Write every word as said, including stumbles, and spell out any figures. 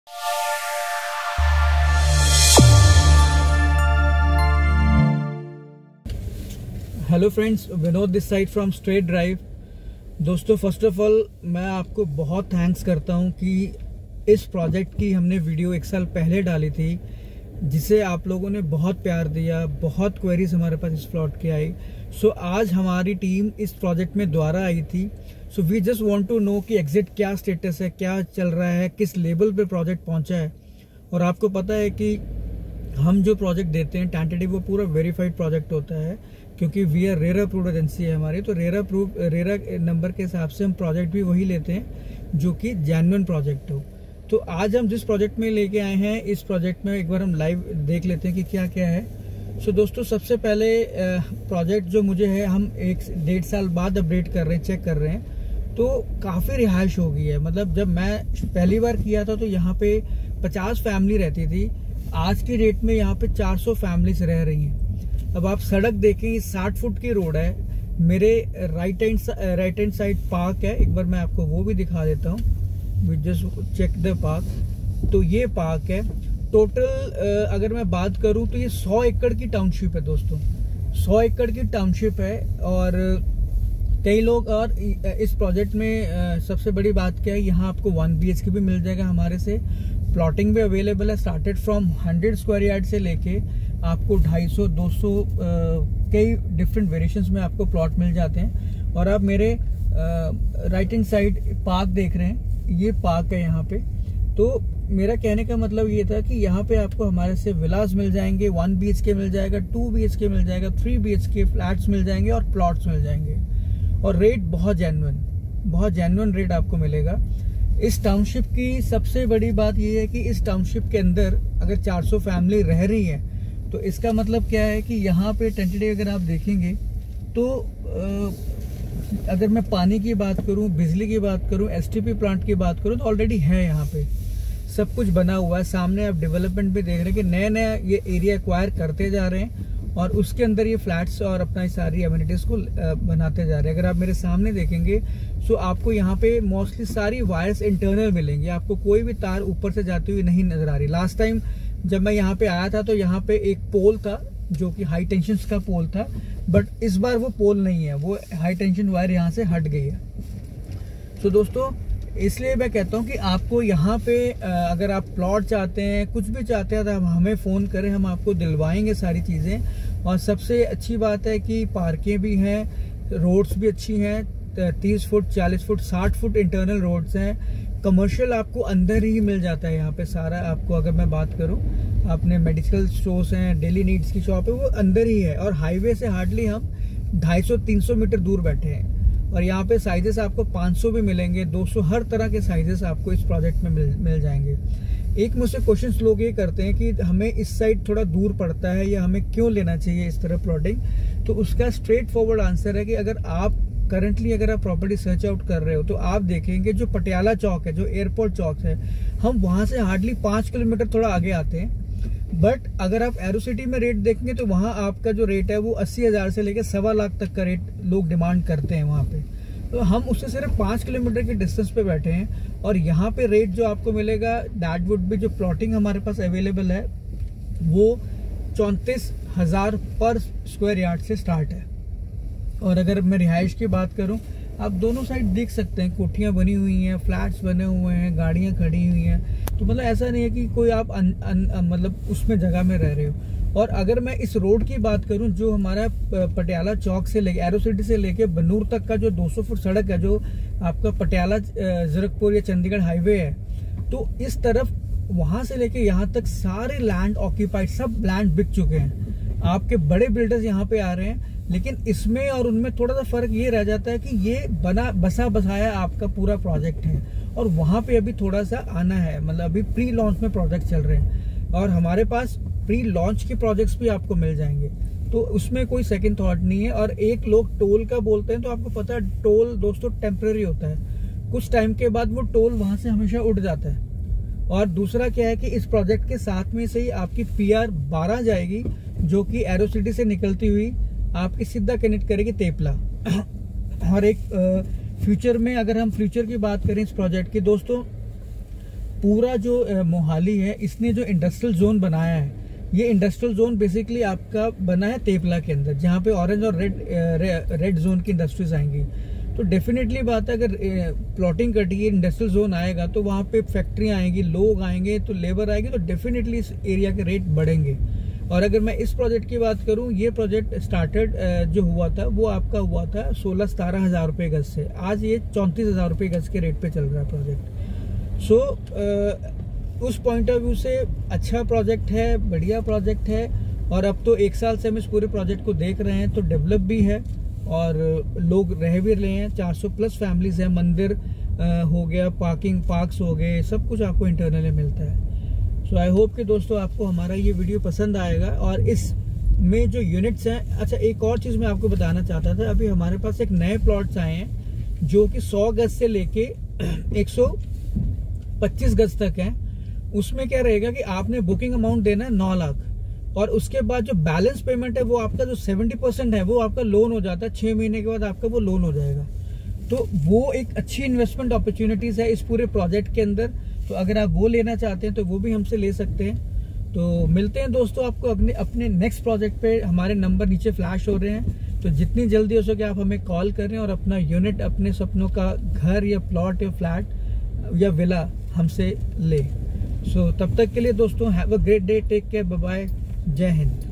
Hello friends, Vinod this side from straight drive. दोस्तों, first of all मैं आपको बहुत थैंक्स करता हूं कि इस प्रोजेक्ट की हमने वीडियो एक साल पहले डाली थी, जिसे आप लोगों ने बहुत प्यार दिया, बहुत क्वेरीज हमारे पास इस प्लॉट की आई। सो so, आज हमारी टीम इस प्रोजेक्ट में दोबारा आई थी। So we just want to know कि एग्जिट क्या स्टेटस है, क्या चल रहा है, किस लेवल पे प्रोजेक्ट पहुंचा है। और आपको पता है कि हम जो प्रोजेक्ट देते हैं टेंटेटिव, वो पूरा वेरीफाइड प्रोजेक्ट होता है, क्योंकि we are RERA approved agency है हमारी। तो रेरा अप्रूव रेरा नंबर के हिसाब से हम प्रोजेक्ट भी वही लेते हैं जो कि जेन्युइन प्रोजेक्ट हो। तो आज हम जिस प्रोजेक्ट में लेके आए हैं, इस प्रोजेक्ट में एक बार हम लाइव देख लेते हैं कि क्या क्या है। सो so, दोस्तों, सबसे पहले प्रोजेक्ट जो मुझे है, हम एक डेढ़ साल बाद अपडेट कर रहे हैं, चेक कर रहे हैं, तो काफ़ी रिहाइश हो गई है। मतलब जब मैं पहली बार किया था तो यहाँ पे पचास फैमिली रहती थी, आज की डेट में यहाँ पे चार सौ फैमिलीज रह रही हैं। अब आप सड़क देखें, साठ फुट की रोड है, मेरे right hand right hand side park है। एक बार मैं आपको वो भी दिखा देता हूँ, we just check the park. तो ये पार्क है। टोटल अगर मैं बात करूँ तो ये सौ एकड़ की टाउनशिप है दोस्तों, सौ एकड़ की टाउनशिप है। और कई लोग, और इस प्रोजेक्ट में सबसे बड़ी बात क्या है, यहाँ आपको वन बी एच के भी मिल जाएगा हमारे से। प्लॉटिंग भी अवेलेबल है, started from hundred square yard से लेके आपको ढाई सौ दो सौ कई डिफरेंट वेरिएशंस में आपको प्लॉट मिल जाते हैं। और आप मेरे राइट हैंड साइड पार्क देख रहे हैं, ये पार्क है यहाँ पे। तो मेरा कहने का मतलब ये था कि यहाँ पे आपको हमारे से विलास मिल जाएंगे, वन बी एच के मिल जाएगा, टू बी एच के मिल जाएगा, three B H K flats मिल जाएंगे और प्लॉट्स मिल जाएंगे। और रेट बहुत जेन्युइन, बहुत जेन्युइन रेट आपको मिलेगा। इस टाउनशिप की सबसे बड़ी बात यह है कि इस टाउनशिप के अंदर अगर चार सौ फैमिली रह रही है, तो इसका मतलब क्या है कि यहाँ पे टेंटेटिव अगर आप देखेंगे तो अगर मैं पानी की बात करूँ, बिजली की बात करूँ, एस टी पी प्लांट की बात करूँ, तो ऑलरेडी है यहाँ पे, सब कुछ बना हुआ है। सामने आप डेवलपमेंट भी देख रहे हैं कि नया नया ये एरिया एक्वायर करते जा रहे हैं और उसके अंदर ये फ्लैट्स और अपना सारी एमिनिटीज को बनाते जा रहे हैं। अगर आप मेरे सामने देखेंगे तो आपको यहाँ पे मोस्टली सारी वायर्स इंटरनल मिलेंगी, आपको कोई भी तार ऊपर से जाती हुई नहीं नजर आ रही। लास्ट टाइम जब मैं यहाँ पे आया था तो यहाँ पे एक पोल था जो कि हाई टेंशन का पोल था, बट इस बार वो पोल नहीं है, वो हाई टेंशन वायर यहाँ से हट गई है। तो दोस्तों, इसलिए मैं कहता हूँ कि आपको यहाँ पे अगर आप प्लॉट चाहते हैं, कुछ भी चाहते हैं, तो आप हमें फ़ोन करें, हम आपको दिलवाएंगे सारी चीज़ें। और सबसे अच्छी बात है कि पार्कें भी हैं, रोड्स भी अच्छी हैं, तीस फुट चालीस फुट साठ फुट इंटरनल रोड्स हैं। कमर्शियल आपको अंदर ही मिल जाता है यहाँ पे सारा। आपको अगर मैं बात करूँ, अपने मेडिकल स्टोर्स हैं, डेली नीड्स की शॉप है, वो अंदर ही है। और हाईवे से हार्डली हम ढाई सौ तीन सौ मीटर दूर बैठे हैं। और यहाँ पे साइजेस आपको पाँच सौ भी मिलेंगे, दो सौ, हर तरह के साइजेस आपको इस प्रोजेक्ट में मिल मिल जाएंगे। एक मुझसे क्वेश्चंस लोग ये करते हैं कि हमें इस साइड थोड़ा दूर पड़ता है या हमें क्यों लेना चाहिए इस तरह प्लॉटिंग। तो उसका स्ट्रेट फॉरवर्ड आंसर है कि अगर आप करंटली अगर आप प्रॉपर्टी सर्च आउट कर रहे हो, तो आप देखेंगे जो पटियाला चौक है, जो एयरपोर्ट चौक है, हम वहां से हार्डली पाँच किलोमीटर थोड़ा आगे आते हैं। बट अगर आप एरो सिटी में रेट देखेंगे तो वहां आपका जो रेट है वो अस्सी हजार से लेकर सवा लाख तक का रेट लोग डिमांड करते हैं वहां पे। तो हम उससे सिर्फ पाँच किलोमीटर के डिस्टेंस पे बैठे हैं और यहाँ पे रेट जो आपको मिलेगा, दैट वुड भी, जो प्लॉटिंग हमारे पास अवेलेबल है वो चौंतीस हजार पर स्क्वायर यार्ड से स्टार्ट है। और अगर मैं रिहाइश की बात करूं, आप दोनों साइड देख सकते हैं, कोठियां बनी हुई हैं, फ्लैट्स बने हुए हैं, गाड़ियां खड़ी हुई हैं। तो मतलब ऐसा नहीं है कि कोई आप अन, अन, अन, मतलब उसमें जगह में रह रहे हो। और अगर मैं इस रोड की बात करूं, जो हमारा पटियाला चौक से लेके एरो सिटी से लेके बनूर तक का जो दो सौ फुट सड़क है, जो आपका पटियाला जीरकपुर या चंडीगढ़ हाईवे है, तो इस तरफ वहां से लेके यहाँ तक सारे लैंड ऑक्यूपाइड, सब लैंड बिक चुके हैं। आपके बड़े बिल्डर्स यहाँ पे आ रहे हैं, लेकिन इसमें और उनमें थोड़ा सा फर्क ये रह जाता है कि ये बना बसा बसाया आपका पूरा प्रोजेक्ट है और वहां पे अभी थोड़ा सा आना है। मतलब अभी प्री लॉन्च में प्रोजेक्ट चल रहे हैं और हमारे पास प्री लॉन्च के प्रोजेक्ट्स भी आपको मिल जाएंगे, तो उसमें कोई सेकंड थॉट नहीं है। और एक लोग टोल का बोलते हैं, तो आपको पता है टोल दोस्तों टेम्पररी होता है, कुछ टाइम के बाद वो टोल वहां से हमेशा उठ जाता है। और दूसरा क्या है कि इस प्रोजेक्ट के साथ में से ही आपकी पी आर बारह जाएगी, जो कि एरो सिटी से निकलती हुई आपकी सीधा कनेक्ट करेगी तेपला। और एक फ्यूचर में, अगर हम फ्यूचर की बात करें इस प्रोजेक्ट की दोस्तों, पूरा जो मोहाली है इसने जो इंडस्ट्रियल जोन बनाया है, ये इंडस्ट्रियल जोन बेसिकली आपका बना है तेपला के अंदर, जहाँ पे ऑरेंज और रेड रेड जोन की इंडस्ट्रीज आएंगी। तो डेफिनेटली बात है, अगर प्लॉटिंग कटिए इंडस्ट्रियल जोन आएगा तो वहाँ पे फैक्ट्रियाँ आएंगी, लोग आएंगे, तो लेबर आएगी, तो डेफिनेटली इस एरिया के रेट बढ़ेंगे। और अगर मैं इस प्रोजेक्ट की बात करूँ, ये प्रोजेक्ट स्टार्टेड जो हुआ था वो आपका हुआ था सोलह सतारह हज़ार रुपये गज से, आज ये चौंतीस हज़ार रुपये गज के रेट पे चल रहा है प्रोजेक्ट। सो so, उस पॉइंट ऑफ व्यू से अच्छा प्रोजेक्ट है, बढ़िया प्रोजेक्ट है। और अब तो एक साल से हम इस पूरे प्रोजेक्ट को देख रहे हैं, तो डेवलप भी है और लोग रह भी रहे हैं। चार सौ प्लस फैमिलीज हैं, मंदिर हो गया, पार्किंग पार्क्स हो गए, सब कुछ आपको इंटरनली मिलता है। सो आई होप कि दोस्तों आपको हमारा ये वीडियो पसंद आएगा। और इस में जो यूनिट्स हैं, अच्छा एक और चीज़ मैं आपको बताना चाहता था, अभी हमारे पास एक नए प्लॉट्स आए हैं जो कि सौ गज से लेके एक सौ पच्चीस गज तक हैं। उसमें क्या रहेगा कि आपने बुकिंग अमाउंट देना है नौ लाख, और उसके बाद जो बैलेंस पेमेंट है वो आपका जो सत्तर परसेंट है वो आपका लोन हो जाता है। छह महीने के बाद आपका वो लोन हो जाएगा। तो वो एक अच्छी इन्वेस्टमेंट अपॉर्चुनिटीज है इस पूरे प्रोजेक्ट के अंदर। तो अगर आप वो लेना चाहते हैं तो वो भी हमसे ले सकते हैं। तो मिलते हैं दोस्तों आपको अपने अपने नेक्स्ट प्रोजेक्ट पे। हमारे नंबर नीचे फ्लैश हो रहे हैं, तो जितनी जल्दी हो सके आप हमें कॉल करें और अपना यूनिट, अपने सपनों का घर या प्लॉट या फ्लैट या विला हमसे ले। सो so, तब तक के लिए दोस्तों have a great day, take care, bye bye, Jai Hind.